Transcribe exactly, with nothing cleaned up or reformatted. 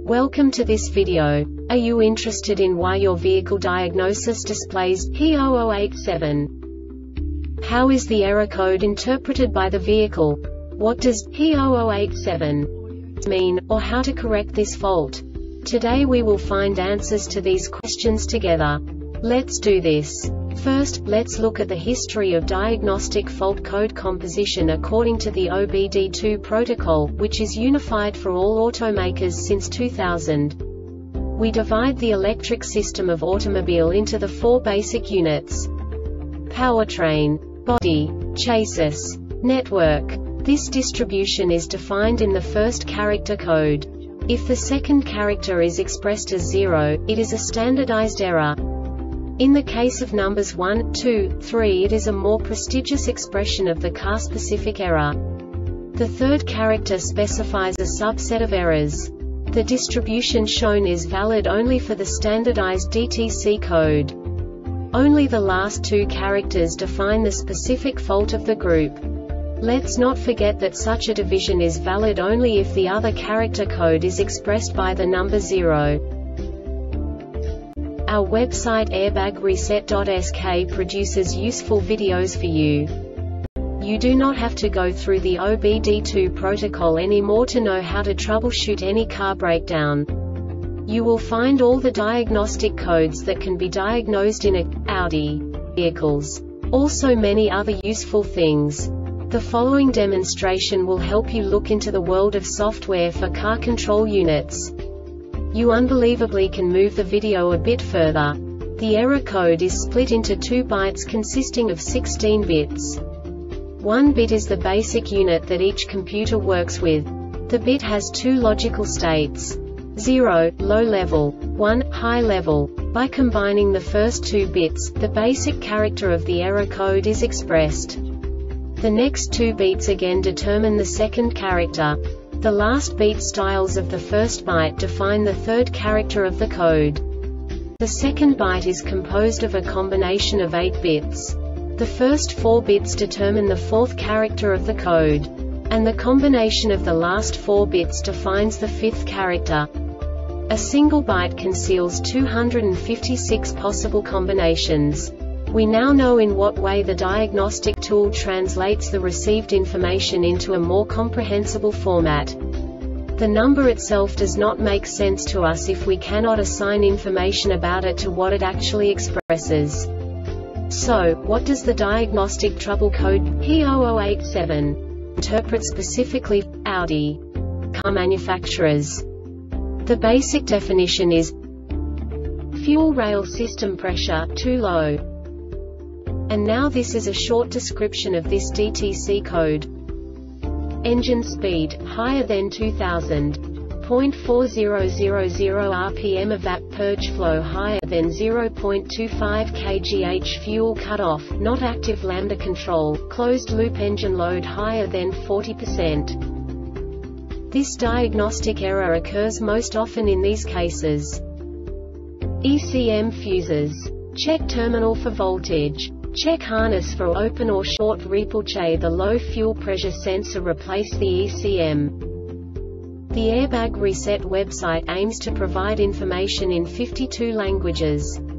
Welcome to this video. Are you interested in why your vehicle diagnosis displays P zero zero eight seven? How is the error code interpreted by the vehicle? What does P zero zero eight seven mean, or how to correct this fault? Today we will find answers to these questions together. Let's do this. First, let's look at the history of diagnostic fault code composition according to the O B D two protocol, which is unified for all automakers since two thousand. We divide the electric system of automobile into the four basic units: powertrain, body, chassis, network. This distribution is defined in the first character code. If the second character is expressed as zero, it is a standardized error. In the case of numbers one, two, three, it is a more prestigious expression of the car-specific error. The third character specifies a subset of errors. The distribution shown is valid only for the standardized D T C code. Only the last two characters define the specific fault of the group. Let's not forget that such a division is valid only if the other character code is expressed by the number zero. Our website airbag reset dot S K produces useful videos for you. You do not have to go through the O B D two protocol anymore to know how to troubleshoot any car breakdown. You will find all the diagnostic codes that can be diagnosed in a Audi vehicles. Also many other useful things. The following demonstration will help you look into the world of software for car control units. You unbelievably can move the video a bit further. The error code is split into two bytes consisting of sixteen bits. One bit is the basic unit that each computer works with. The bit has two logical states: zero, low level, one, high level. By combining the first two bits, the basic character of the error code is expressed. The next two beats again determine the second character. The last beat styles of the first byte define the third character of the code. The second byte is composed of a combination of eight bits. The first four bits determine the fourth character of the code. And the combination of the last four bits defines the fifth character. A single byte conceals two hundred fifty-six possible combinations. We now know in what way the diagnostic tool translates the received information into a more comprehensible format. The number itself does not make sense to us if we cannot assign information about it to what it actually expresses. So, what does the diagnostic trouble code P zero zero eight seven interpret specifically for Audi car manufacturers? The basic definition is fuel rail system pressure too low. And now this is a short description of this D T C code. Engine speed, higher than two thousand point four zero zero zero R P M. Evap purge flow higher than zero point two five kilograms. Fuel cutoff, not active. Lambda control, closed loop. Engine load higher than forty percent. This diagnostic error occurs most often in these cases: E C M fuses. Check terminal for voltage. Check harness for open or short. Repulche the low fuel pressure sensor. Replace the E C M. The Airbag Reset website aims to provide information in fifty-two languages.